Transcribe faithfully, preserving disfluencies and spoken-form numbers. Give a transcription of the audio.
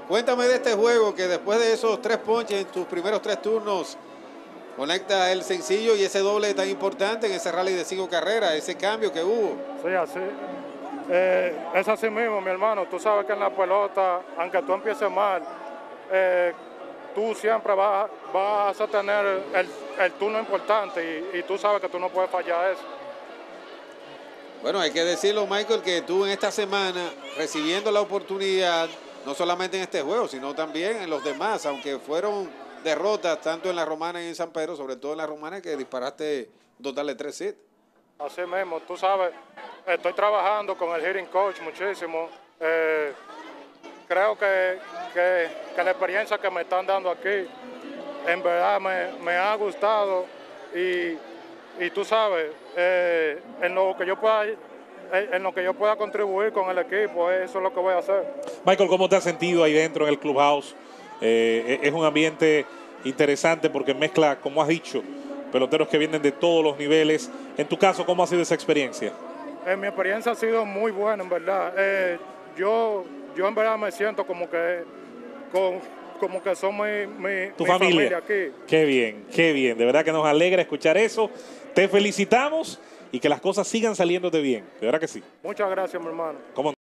Cuéntame de este juego que después de esos tres ponches en tus primeros tres turnos conecta el sencillo y ese doble tan importante en ese rally de cinco carreras, ese cambio que hubo. Sí, así. Eh, es así mismo, mi hermano. Tú sabes que en la pelota, aunque tú empieces mal, eh, tú siempre vas, vas a tener el, el turno importante y, y tú sabes que tú no puedes fallar eso. Bueno, hay que decirlo, Michael, que tú en esta semana recibiendo la oportunidad, no solamente en este juego, sino también en los demás, aunque fueron derrotas tanto en la Romana y en San Pedro, sobre todo en la Romana, que disparaste un total de tres hits. Así mismo, tú sabes, estoy trabajando con el hitting coach muchísimo. Eh, creo que, que, que la experiencia que me están dando aquí, en verdad me, me ha gustado y, y tú sabes, eh, en lo que yo pueda en lo que yo pueda contribuir con el equipo, eso es lo que voy a hacer. Michael, ¿cómo te has sentido ahí dentro en el clubhouse? Eh, es un ambiente interesante porque mezcla, como has dicho, peloteros que vienen de todos los niveles. En tu caso, ¿cómo ha sido esa experiencia? Eh, mi experiencia ha sido muy buena, en verdad. Eh, yo, yo en verdad me siento como que, con, como que son mi, mi, ¿Tu mi familia? familia aquí. Qué bien, qué bien. De verdad que nos alegra escuchar eso. Te felicitamos y que las cosas sigan saliéndote bien. De verdad que sí. Muchas gracias, mi hermano. ¿Cómo no?